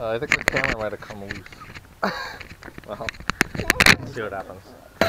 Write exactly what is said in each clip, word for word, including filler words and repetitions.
Uh, I think the camera might have come loose. Well, let's see what happens.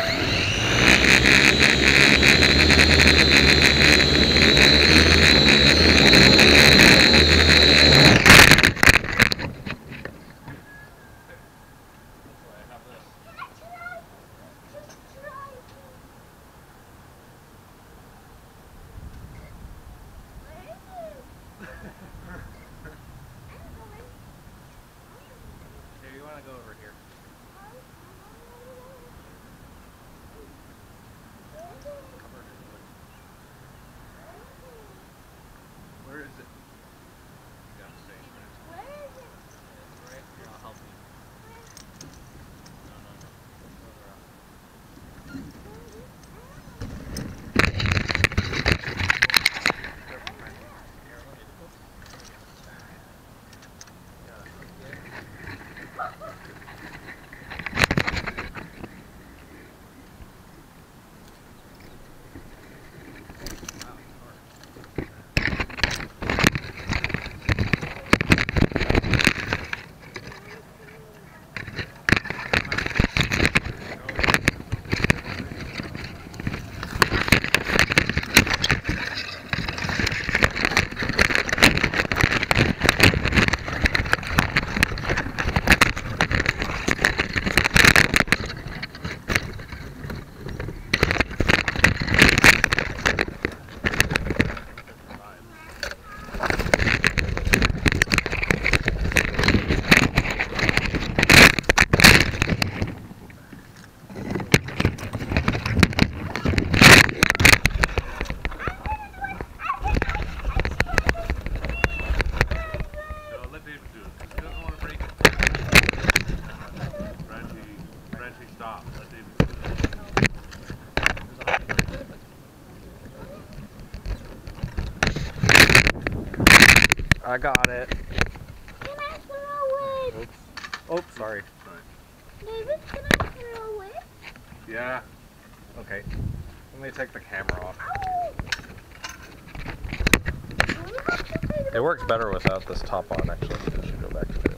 Here, you want to go over here? Where is it? You gotta stay. Where is it? It's right here. I'll help you. No, no, no. Further up. Stop. Let David do it. I got it. Can I throw it? Oops. Oh, sorry. David, can I throw it? Yeah. Okay. Let me take the camera off. It works better without this top on, actually. I should go back to it.